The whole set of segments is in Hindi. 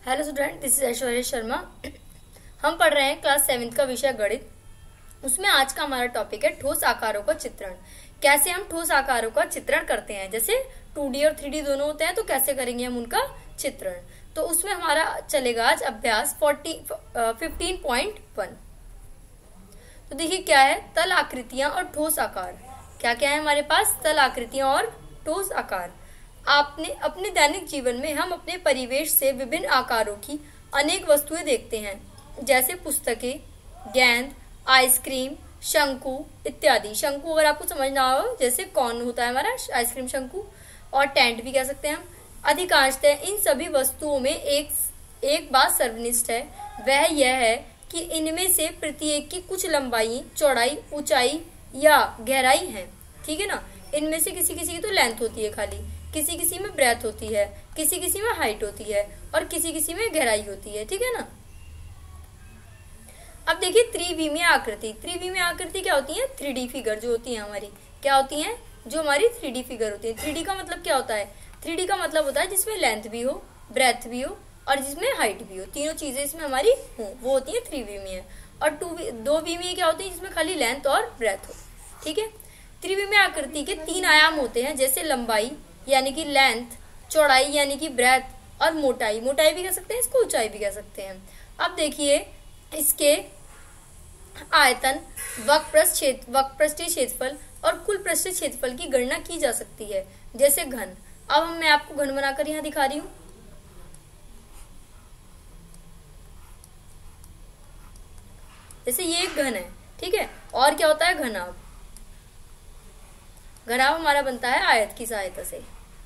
Hello student, this is Aishwarya Sharma. हम पढ़ रहे हैं क्लास 7th का विषय गणित। उसमें आज का हमारा टॉपिक है ठोस आकारों का चित्रण। कैसे हम ठोस आकारों का चित्रण करते हैं, जैसे 2D और 3D दोनों होते हैं, तो कैसे करेंगे हम उनका चित्रण। तो उसमें हमारा चलेगा आज अभ्यास 15.1। तो देखिए क्या है, तल आकृतियां और ठोस आकार। क्या क्या है हमारे पास, तल आकृतियां और ठोस आकार। आपने अपने दैनिक जीवन में हम अपने परिवेश से विभिन्न आकारों की अनेक वस्तुएं देखते हैं, जैसे पुस्तकें, गेंद, आइसक्रीम, शंकु इत्यादि। शंकु अगर आपको समझना हो, जैसे कौन होता है हमारा आइसक्रीम शंकु, और टेंट भी कह सकते हैं हम। अधिकांशतः इन सभी वस्तुओं में एक बात सर्वनिष्ठ है, वह यह है कि इनमें से प्रत्येक की कुछ लंबाई, चौड़ाई, ऊंचाई या गहराई है। ठीक है ना। इनमें से किसी किसी की तो लेंथ होती है खाली, किसी किसी में ब्रेथ होती है, किसी किसी में हाइट होती है और किसी किसी में गहराई होती है। ठीक है ना। अब देखिए त्रिविमीय आकृति। त्रिविमीय आकृति क्या होती है, 3D फिगर जो होती है हमारी, क्या होती है, जो हमारी 3D फिगर होती है। 3D का मतलब क्या होता है, 3D का मतलब होता है जिसमें लेंथ भी हो, ब्रेथ भी हो और जिसमें हाइट भी हो, तीनों चीजें इसमें हमारी हो, वो होती है त्रिविमीय। और दो विमीय क्या होती है, जिसमें खाली लेंथ और ब्रेथ हो। ठीक है। त्रिविमीय आकृति के 3 आयाम होते हैं, जैसे लंबाई यानी कि लेंथ, चौड़ाई यानी कि ब्रेथ और मोटाई, मोटाई भी कह सकते हैं इसको, ऊंचाई भी कह सकते हैं। अब देखिए इसके आयतन, वक्रपृष्ठीय क्षेत्रफल और कुल पृष्ठीय क्षेत्रफल की गणना की जा सकती है, जैसे घन। अब मैं आपको घन बनाकर यहाँ दिखा रही हूँ। जैसे ये एक घन है, ठीक है। और क्या होता है घनाभ। घनाभ हमारा बनता है आयत की सहायता से।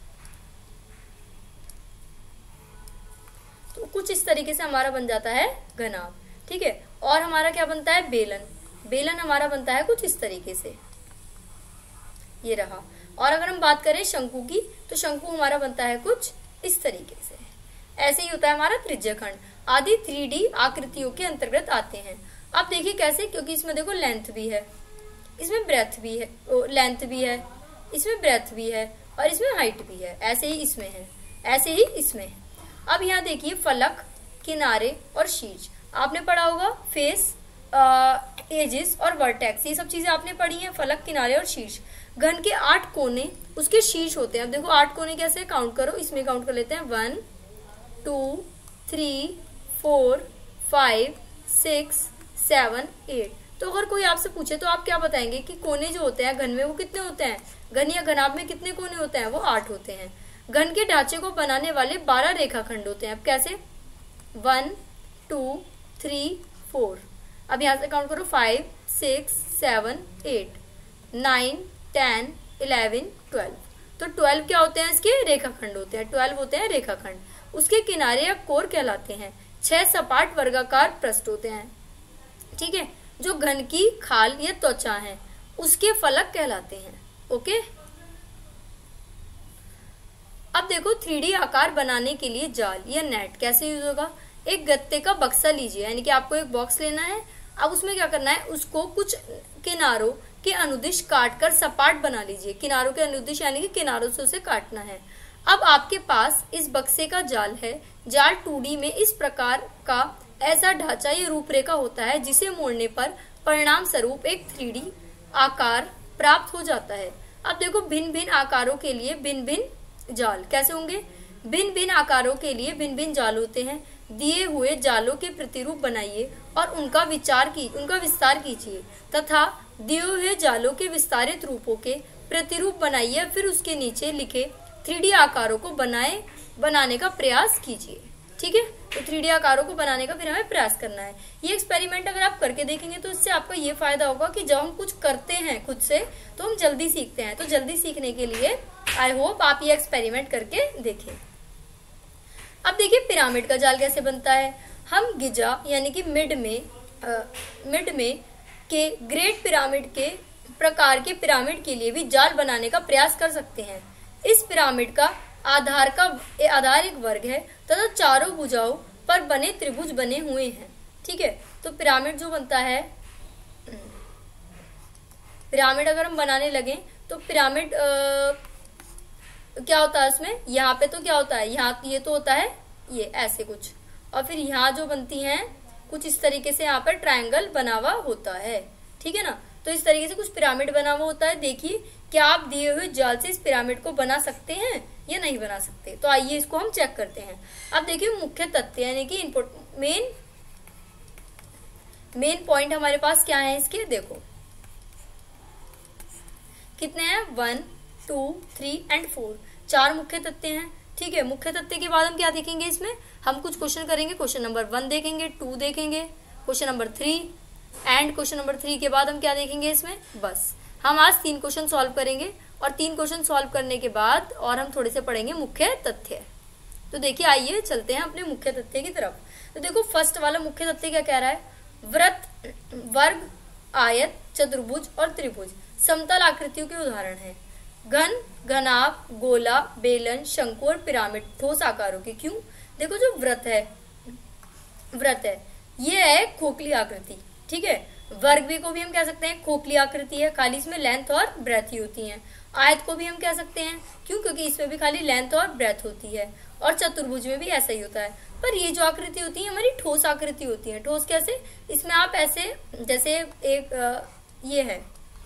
तो कुछ इस तरीके से हमारा बन जाता है घनाभ। ठीक है। और हमारा क्या बनता है, बेलन। बेलन हमारा बनता है कुछ इस तरीके से, ये रहा। और अगर हम बात करें शंकु की, तो शंकु हमारा बनता है कुछ इस तरीके से। ऐसे ही होता है हमारा त्रिज्यखंड आदि 3D आकृतियों के अंतर्गत आते हैं। अब देखिए कैसे, क्योंकि इसमें देखो लेंथ भी है, इसमें ब्रेथ भी है, लेंथ भी है, इसमें ब्रेथ भी है और इसमें हाइट भी है। ऐसे ही इसमें है, ऐसे ही इसमें है। अब यहाँ देखिए फलक, किनारे और शीर्ष। आपने पढ़ा होगा फेस, एजेस और वर्टेक्स, ये सब चीजें आपने पढ़ी हैं, फलक, किनारे और शीर्ष। घन के 8 कोने उसके शीर्ष होते हैं। अब देखो 8 कोने कैसे, काउंट करो, इसमें काउंट कर लेते हैं 1 2 3 4 5 6 7 8। तो अगर कोई आपसे पूछे तो आप क्या बताएंगे कि कोने जो होते हैं घन में वो कितने होते हैं, घन या घनाभ में कितने कोने होते हैं, वो 8 होते हैं। घन के ढांचे को बनाने वाले 12 रेखाखंड होते हैं। अब कैसे, 1 2 3 4। अब यहाँ से काउंट करो 5 6 7 8 9 10 11 12। तो 12 क्या होते हैं, इसके रेखाखंड होते हैं, 12 होते हैं रेखाखंड। उसके किनारे या कोर कहलाते हैं। 6 सपाट वर्गाकार पृष्ठ होते हैं। ठीक है। जो घन की खाल या त्वचा है उसके फलक कहलाते हैं। ओके। अब देखो 3D आकार बनाने के लिए जाल या नेट कैसे यूज होगा। एक गत्ते का बक्सा लीजिए, यानी कि आपको एक बॉक्स लेना है। अब उसमें क्या करना है, उसको कुछ किनारों के अनुदिश काट कर सपाट बना लीजिए। किनारों के अनुदिश यानी कि किनारों से उसे काटना है। अब आपके पास इस बक्से का जाल है। जाल 2D में इस प्रकार का ऐसा ढांचा या रूपरेखा होता है जिसे मोड़ने पर परिणाम स्वरूप एक 3D आकार प्राप्त हो जाता है। अब देखो भिन्न भिन्न आकारों के लिए भिन्न भिन्न जाल कैसे होंगे। भिन्न भिन्न आकारों के लिए भिन्न भिन्न जाल होते हैं। दिए हुए जालों के प्रतिरूप बनाइए और उनका विस्तार कीजिए तथा दिए हुए जालों के विस्तारित रूपों के प्रतिरूप बनाइए। फिर उसके नीचे लिखे 3D आकारों को बनाने का प्रयास कीजिए। ठीक है। तो 3D आकारों को बनाने का फिर हमें प्रयास करना है। ये एक्सपेरिमेंट अगर आप करके देखेंगे तो इससे आपको ये फायदा होगा कि जब हम कुछ करते हैं खुद से तो हम जल्दी सीखते हैं। तो जल्दी सीखने के लिए आई होप आप ये एक्सपेरिमेंट करके देखें। अब देखिए पिरामिड का जाल कैसे बनता है। हम गिजा यानी कि मिड में के ग्रेट पिरामिड के प्रकार के पिरामिड के लिए भी जाल बनाने का प्रयास कर सकते हैं। इस पिरामिड का आधार एक वर्ग है तथा चारों भुजाओं पर बने त्रिभुज बने हुए हैं। ठीक है। तो पिरामिड जो बनता है, पिरामिड अगर हम बनाने लगे तो पिरामिड क्या होता है उसमें, यहाँ पे तो क्या होता है, यहाँ ये तो होता है ये ऐसे कुछ, और फिर यहाँ जो बनती हैं कुछ इस तरीके से यहाँ पर ट्रायंगल बना हुआ होता है, ठीक है ना। तो इस तरीके से कुछ पिरामिड बना हुआ होता है। देखिए क्या आप दिए हुए जाल से इस पिरामिड को बना सकते हैं या नहीं बना सकते। तो आइए इसको हम चेक करते हैं। अब देखिए मुख्य तथ्य यानी कि इनपुट मेन पॉइंट हमारे पास क्या है इसके, देखो कितने हैं 1 2 3 एंड 4, 4 मुख्य तथ्य हैं, ठीक है। मुख्य तथ्य के बाद हम क्या देखेंगे, इसमें हम कुछ क्वेश्चन करेंगे। क्वेश्चन नंबर 1 देखेंगे, 2 देखेंगे, question number 3 and question number 3 के बाद हम क्या देखेंगे इसमें, बस हम आज 3 क्वेश्चन सॉल्व करेंगे और 3 क्वेश्चन सॉल्व करने के बाद और हम थोड़े से पढ़ेंगे मुख्य तथ्य। तो देखिए आइए चलते हैं अपने मुख्य तथ्य की तरफ। तो देखो फर्स्ट वाला मुख्य तथ्य क्या कह रहा है, वृत्त, वर्ग, आयत, चतुर्भुज और त्रिभुज समतल आकृतियों के उदाहरण हैं। घन, घनाभ, गोला, बेलन, शंकु और पिरामिड ठोस आकारों के। क्यों, देखो जो वृत्त है ये है खोखली आकृति, ठीक है। वर्ग भी को भी हम कह सकते हैं खोखली आकृति है, खाली इसमें लेंथ और ब्रेथ ही होती है। आयत को भी हम कह सकते हैं, क्यों, क्योंकि इसमें भी खाली लेंथ और ब्रेथ होती है। और चतुर्भुज में भी ऐसा ही होता है। पर ये जो आकृति होती है हमारी ठोस आकृति होती है। ठोस कैसे, इसमें आप ऐसे जैसे एक ये है,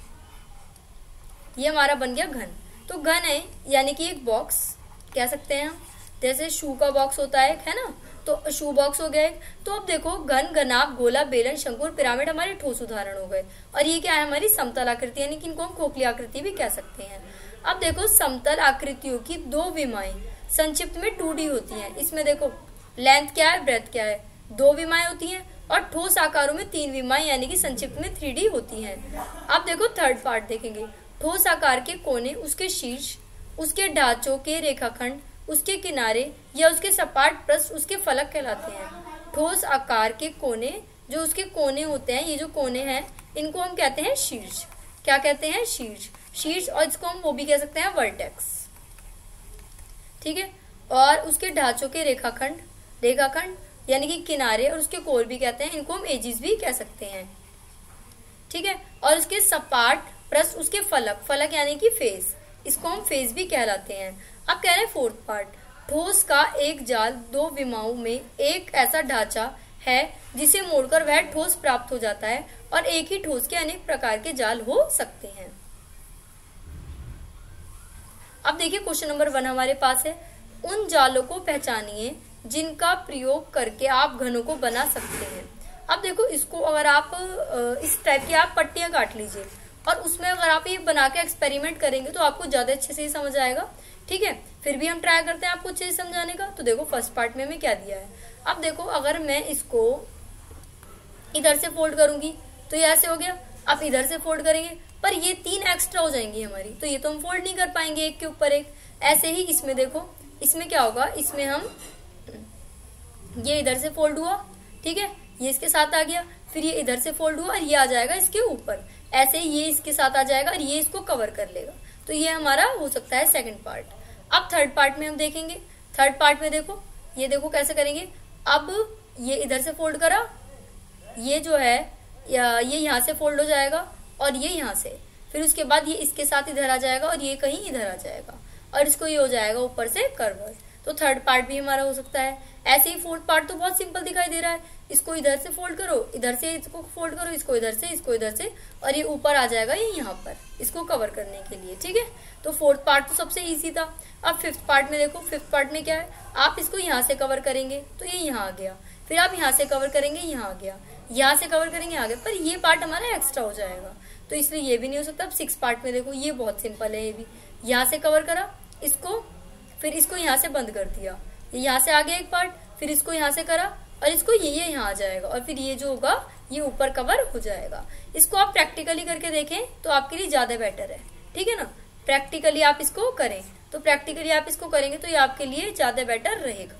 ये हमारा बन गया घन। तो घन है यानी कि एक बॉक्स कह सकते हैं हम, जैसे शू का बॉक्स होता है ना, तो शू बॉक्स हो गया। तो अब देखो घन, घनाभ, गोला, बेलन, शंकु और पिरामिड हमारे ठोस उदाहरण हो गए। और ये क्या है, हमारी समतल आकृति यानी कि इनको हम खोखली आकृति भी कह सकते हैं। अब देखो समतल आकृतियों की 2 विमाएं संक्षिप्त में 2D होती हैं। इसमें देखो लेंथ क्या है, ब्रेथ क्या है, 2 विमाएं होती हैं। और ठोस आकारों में 3 विमाएं यानी कि संक्षिप्त में 3D होती हैं। अब देखो थर्ड पार्ट देखेंगे। ठोस आकार के कोने, उसके शीर्ष, उसके ढांचों के रेखाखंड, उसके किनारे या उसके सपाट पृष्ठ उसके फलक कहलाते हैं। ठोस आकार के कोने, जो उसके कोने होते हैं, ये जो कोने हैं इनको हम कहते हैं शीर्ष। क्या कहते हैं, शीर्ष। और इसको हम वो भी कह सकते हैं वर्टेक्स, ठीक है। और उसके ढांचों के रेखाखंड यानी कि किनारे और उसके कोर भी कहते हैं, इनको हम एजिस भी कह सकते हैं, ठीक है। और उसके सपाट पृष्ठ उसके फलक यानी कि फेस, इसको हम फेस भी कहलाते हैं। अब कह रहे हैं फोर्थ पार्ट, ठोस का एक जाल 2 विमाओं में एक ऐसा ढांचा है जिसे मोड़कर वह ठोस प्राप्त हो जाता है। और एक ही ठोस के अनेक प्रकार के जाल हो सकते हैं। अब देखिए क्वेश्चन नंबर 1 हमारे पास है, उन जालों को पहचानिए जिनका प्रयोग करके आप घनों को बना सकते हैं। अब देखो इसको अगर आप इस टाइप की आप पट्टियां काट लीजिए और उसमें अगर आप ये बना के एक्सपेरिमेंट करेंगे तो आपको ज्यादा अच्छे से ही समझ आएगा, ठीक है। फिर भी हम ट्राई करते हैं आपको अच्छे से समझाने का। तो देखो फर्स्ट पार्ट में हमें क्या दिया है। अब देखो अगर मैं इसको इधर से फोल्ड करूंगी तो ये ऐसे हो गया। अब इधर से फोल्ड करेंगे पर ये 3 एक्स्ट्रा हो जाएंगी हमारी, तो ये तो हम फोल्ड नहीं कर पाएंगे एक के ऊपर एक। ऐसे ही इसमें देखो, इसमें क्या होगा, इसमें हम ये इधर से फोल्ड हुआ, ठीक है, ये इसके साथ आ गया, फिर ये इधर से फोल्ड हुआ और ये आ जाएगा इसके ऊपर। ऐसे ही ये इसके साथ आ जाएगा और ये इसको कवर कर लेगा। तो ये हमारा हो सकता है सेकंड पार्ट। अब थर्ड पार्ट में हम देखेंगे। थर्ड पार्ट में देखो, ये देखो कैसे करेंगे। अब ये इधर से फोल्ड करा, ये जो है ये यहाँ से फोल्ड हो जाएगा और ये यहाँ से, फिर उसके बाद ये इसके साथ इधर आ जाएगा और ये कहीं इधर आ जाएगा और इसको ये हो जाएगा ऊपर से कर्वर। तो थर्ड पार्ट भी हमारा हो सकता है। ऐसे ही फोर्थ पार्ट तो बहुत सिंपल दिखाई दे रहा है। इसको इधर से फोल्ड करो, इधर से इसको फोल्ड करो, इसको इधर से और ये ऊपर आ जाएगा ये यहाँ पर इसको कवर करने के लिए, ठीक है। तो फोर्थ पार्ट तो सबसे इजी था। अब फिफ्थ पार्ट में देखो, फिफ्थ पार्ट में क्या है, आप इसको यहाँ से कवर करेंगे तो ये यहाँ आ गया, फिर आप यहाँ से कवर करेंगे यहाँ आ गया, यहाँ से कवर करेंगे आ गया, पर ये पार्ट हमारा एक्स्ट्रा हो जाएगा तो इसलिए ये भी नहीं हो सकता। अब 6 पार्ट में देखो, ये बहुत सिंपल है। ये भी यहाँ से कवर करा इसको, फिर इसको यहाँ से बंद कर दिया, ये यहाँ से आ गया एक पार्ट, फिर इसको यहाँ से करा और इसको ये यहाँ आ जाएगा और फिर ये जो होगा ये ऊपर कवर हो जाएगा। इसको आप प्रैक्टिकली करके देखें तो आपके लिए ज्यादा बेटर है, ठीक है ना। प्रैक्टिकली आप इसको करें तो प्रैक्टिकली आप इसको करेंगे तो ये आपके लिए ज्यादा बेटर रहेगा।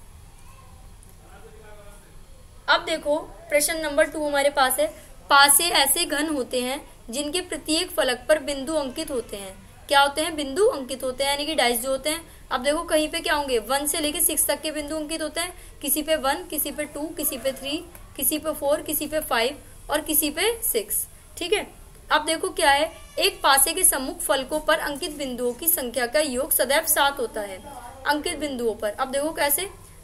अब देखो प्रश्न नंबर 2 हमारे पास है, पासे ऐसे घन होते हैं जिनके प्रत्येक फलक पर बिंदु अंकित होते हैं। क्या होते हैं, बिंदु अंकित होते हैं यानी कि डाइस जो होते हैं। अब देखो कहीं पे क्या होंगे, 1 से लेके 6 तक के बिंदु अंकित होते हैं। किसी पे 1, किसी पे 2, किसी पे 3, किसी पे 4, किसी पे 5 और किसी पे 6, ठीक है। अब देखो क्या है, एक पासे के सम्मुख फलकों पर अंकित बिंदुओं की संख्या का योग सदैव 7 होता है अंकित बिंदुओं पर। अब देखो कैसे,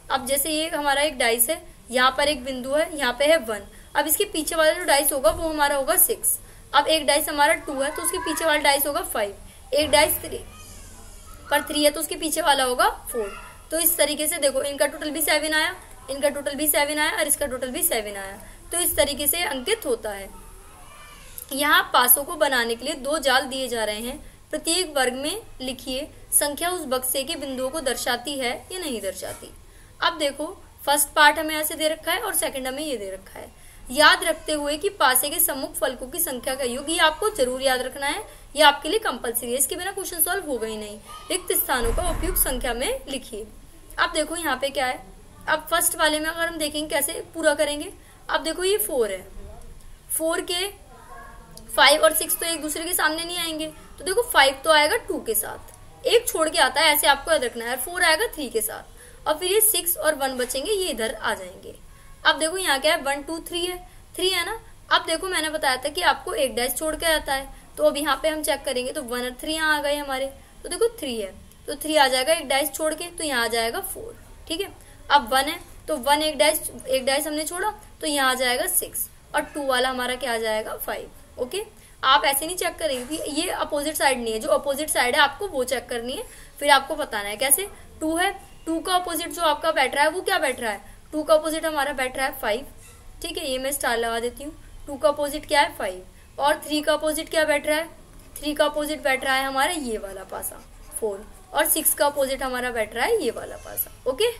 अब जैसे ये हमारा एक डाइस है, यहाँ पर एक बिंदु है, यहाँ पे है 1। अब इसके पीछे वाला जो डाइस होगा वो हमारा होगा 6। अब एक डाइस हमारा 2 है तो उसके पीछे वाला डाइस होगा 5। एक डाइस 3 पर 3 है तो उसके पीछे वाला होगा 4। तो इस तरीके से देखो इनका टोटल भी 7 आया, इनका टोटल भी 7 आया और इसका टोटल भी 7 आया। तो इस तरीके से अंकित होता है। यहाँ पासों को बनाने के लिए 2 जाल दिए जा रहे हैं। प्रत्येक वर्ग में लिखिए संख्या उस बक्से के बिंदुओं को दर्शाती है या नहीं दर्शाती। अब देखो फर्स्ट पार्ट हमें ऐसे दे रखा है और सेकंड हमें ये दे रखा है। याद रखते हुए कि पासे के सम्मुख फलकों की संख्या का योग, ये आपको जरूर याद रखना है, ये आपके लिए कंपलसरी है, इसके बिना क्वेश्चन सॉल्व होगा ही नहीं। रिक्त स्थानों का उपयुक्त संख्या में लिखिए। अब देखो यहाँ पे क्या है, अब फर्स्ट वाले में अगर हम देखेंगे कैसे पूरा करेंगे। अब देखो ये 4 है, 4 के 5 और 6 तो एक दूसरे के सामने नहीं आएंगे, तो देखो 5 तो आएगा 2 के साथ, एक छोड़ के आता है, ऐसे आपको याद रखना है। 4 आएगा 3 के साथ और फिर ये 6 और 1 बचेंगे, ये इधर आ जाएंगे। अब देखो यहाँ क्या है 1 2 3 है, 3 है ना। अब देखो मैंने बताया था कि आपको एक डैश छोड़ के आता है, तो अब यहाँ पे हम चेक करेंगे तो 1 और 3 यहाँ आ गए हमारे, तो देखो 3 है तो 3 आ जाएगा एक डैश छोड़ के, तो यहाँ आ जाएगा 4। ठीक है, अब 1 है तो 1 एक डैश हमने छोड़ा तो यहाँ आ जाएगा 6 और 2 वाला हमारा क्या आ जाएगा 5। ओके, आप ऐसे नहीं चेक करेंगे, ये अपोजिट साइड नहीं है, जो अपोजिट साइड है आपको वो चेक करनी है, फिर आपको बताना है कैसे। 2 है, 2 का अपोजिट जो आपका बैठ रहा है वो क्या बैठ रहा है, 2 का अपोजिट हमारा बैठ रहा है 5। ठीक है, ये मैं स्टार लगा देती हूँ। 2 का अपोजिट क्या है 5 और 3 का अपोजिट क्या बैठ रहा है, 3 का अपोजिट बैठ रहा है हमारा ये वाला पासा 4 और 6 का अपोजिट हमारा बैठ रहा है ये वाला पासा। ओके,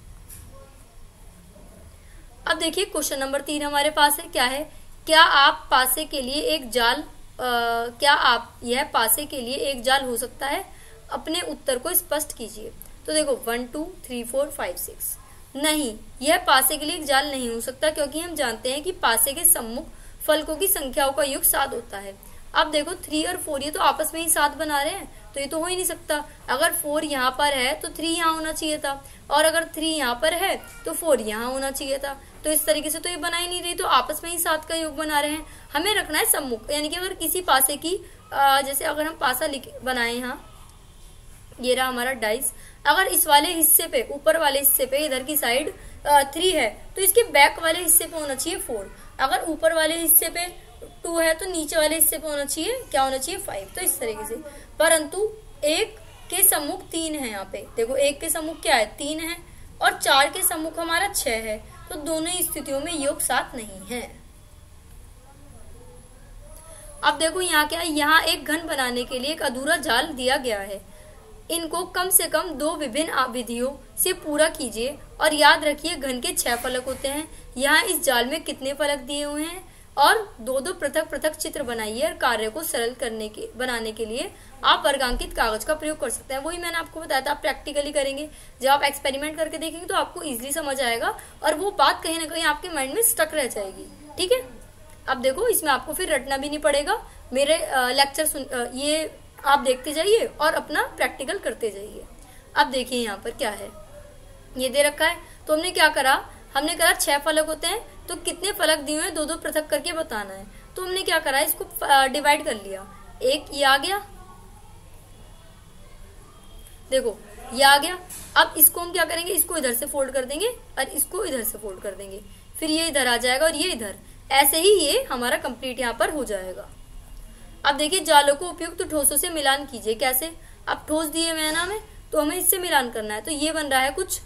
अब देखिए क्वेश्चन नंबर 3 हमारे पास है, क्या है, क्या आप पासे के लिए एक जाल क्या आप यह पासे के लिए एक जाल हो सकता है, अपने उत्तर को स्पष्ट कीजिए। तो देखो 1 2 3 4 5 6, नहीं, यह पासे के लिए एक जाल नहीं हो सकता, क्योंकि हम जानते हैं कि पासे के सम्मुख फलकों की संख्याओं का योग 7 होता है। अब देखो 3 और 4 ये तो आपस में ही 7 बना रहे हैं, तो ये तो हो ही नहीं सकता। अगर 4 यहाँ पर है तो 3 यहाँ होना चाहिए था, और अगर 3 यहाँ पर है तो 4 यहाँ होना चाहिए था। तो इस तरीके से तो ये बना ही नहीं रही, तो आपस में ही 7 का योग बना रहे हैं। हमें रखना है सम्मुख, यानी कि अगर किसी पासे की जैसे अगर हम पासा बनाए, यहाँ ये रहा हमारा डाइस, अगर इस वाले हिस्से पे, ऊपर वाले हिस्से पे इधर की साइड 3 है तो इसके बैक वाले हिस्से पे होना चाहिए 4। अगर ऊपर वाले हिस्से पे 2 है तो नीचे वाले हिस्से पे होना चाहिए क्या होना चाहिए 5। तो इस तरीके से, परंतु 1 के सम्मुख 3 है। यहाँ पे देखो 1 के सम्मुख क्या है 3 है और 4 के सम्मुख हमारा 6 है, तो दोनों ही स्थितियों में योग 7 नहीं है। अब देखो यहाँ क्या है, यहाँ एक घन बनाने के लिए एक अधूरा जाल दिया गया है। इनको कम से कम 2 विभिन्न विधियों से पूरा कीजिए और याद रखिए घन के 6 फलक होते हैं। यहाँ इस जाल में कितने फलक दिए हुए हैं और 2-2 पृथक पृथक चित्र बनाइए और कार्य को सरल बनाने के लिए आप वर्गांकित कागज का प्रयोग कर सकते हैं। वही मैंने आपको बताया था, आप प्रैक्टिकली करेंगे, जब आप एक्सपेरिमेंट करके देखेंगे तो आपको इजीली समझ आएगा और वो बात कहीं ना कहीं आपके माइंड में स्टक रह जाएगी। ठीक है, अब देखो इसमें आपको फिर रटना भी नहीं पड़ेगा, मेरे लेक्चर ये आप देखते जाइए और अपना प्रैक्टिकल करते जाइए। अब देखिए यहाँ पर क्या है, ये दे रखा है, तो हमने क्या करा, हमने करा 6 फलक होते हैं तो कितने फलक दिए हुए 2-2 पृथक करके बताना है। तो हमने क्या करा, इसको डिवाइड कर लिया, एक ये आ गया, देखो ये आ गया। अब इसको हम क्या करेंगे, इसको इधर से फोल्ड कर देंगे और इसको इधर से फोल्ड कर देंगे, फिर ये इधर आ जाएगा और ये इधर, ऐसे ही ये हमारा कंप्लीट यहाँ पर हो जाएगा। अब देखिए जालों को उपयुक्त ठोसों से मिलान कीजिए। कैसे, अब ठोस दिए हुए हैं ना हमें, तो हमें इससे मिलान करना है। तो ये बन रहा है कुछ,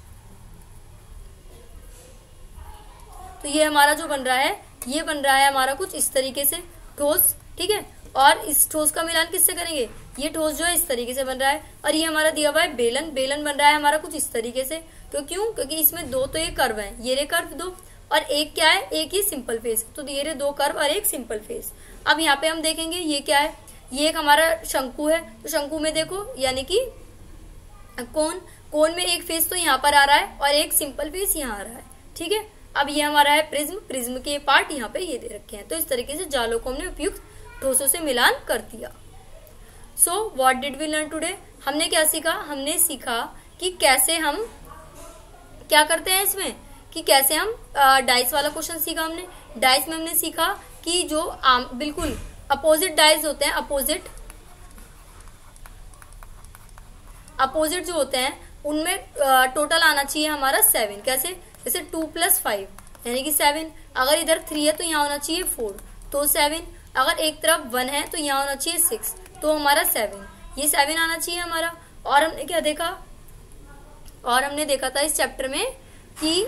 तो ये हमारा जो बन रहा है, ये बन रहा है हमारा कुछ इस तरीके से ठोस। ठीक है, और इस ठोस का मिलान किससे करेंगे, ये ठोस जो है इस तरीके से बन रहा है, और ये हमारा दिया हुआ है बेलन, बेलन बन रहा है हमारा कुछ इस तरीके से। क्यों, क्योंकि इसमें 2 तो ये कर्व है, ये रे कर्व 2 और एक क्या है, एक ही सिंपल फेस, तो ये रे 2 कर्व और एक सिंपल फेस। अब यहाँ पे हम देखेंगे ये क्या है, ये एक हमारा शंकु है, तो शंकु में देखो यानी कि कोन में एक फेस तो यहाँ पर आ रहा है और एक सिंपल फेस यहाँ आ रहा है। ठीक है, अब ये हमारा है प्रिज्म, प्रिज्म के पार्ट यहाँ पे ये दे रखे हैं। तो इस तरीके से जालों को हमने उपयुक्त ठोसों से मिलान कर दिया। So what did we learn today, हमने क्या सीखा, हमने सीखा कि कैसे हम क्या करते हैं इसमें, कि कैसे हम डाइस वाला क्वेश्चन सीखा हमने। डाइस में हमने सीखा कि जो बिल्कुल अपोजिट डाइस होते हैं, अपोजिट जो होते हैं उनमें टोटल आना चाहिए हमारा 7। कैसे? जैसे 2 + 5 यानी कि 7। अगर इधर 3 है तो यहाँ होना चाहिए 4 तो 7। अगर एक तरफ 1 है तो यहाँ होना चाहिए 6 तो हमारा 7। ये 7 आना चाहिए हमारा। और हमने क्या देखा? और हमने देखा था इस चैप्टर में कि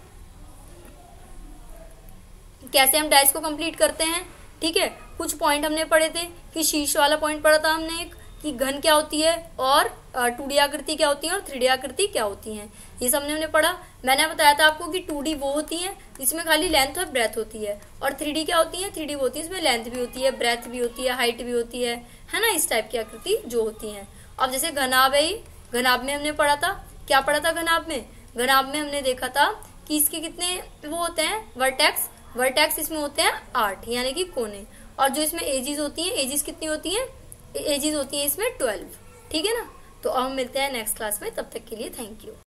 कैसे हम डाइस को कंप्लीट करते हैं। ठीक है, कुछ पॉइंट हमने पढ़े थे कि शीर्ष वाला पॉइंट पढ़ा था हमने एक कि घन क्या होती है और 2D आकृति क्या होती है और 3D आकृति क्या होती है। ये सब हमने पढ़ा। मैंने बताया था आपको कि 2D वो होती है जिसमें खाली लेंथ और ब्रेथ होती है, और 3D क्या होती है? 3D वो होती है इसमें लेंथ भी होती है, ब्रेथ भी होती है, हाइट भी होती है ना, इस टाइप की आकृति जो होती है। अब जैसे घनाभ है, घनाभ में हमने पढ़ा था, क्या पढ़ा था घनाभ में? घनाभ में हमने देखा था कि इसके कितने वो होते हैं वर्टेक्स इसमें होते हैं 8 यानी कि कोने। और जो इसमें एजिस होती हैं, एजिस कितनी होती हैं? एजिस होती है इसमें 12। ठीक है ना। तो अब हम मिलते हैं नेक्स्ट क्लास में, तब तक के लिए थैंक यू।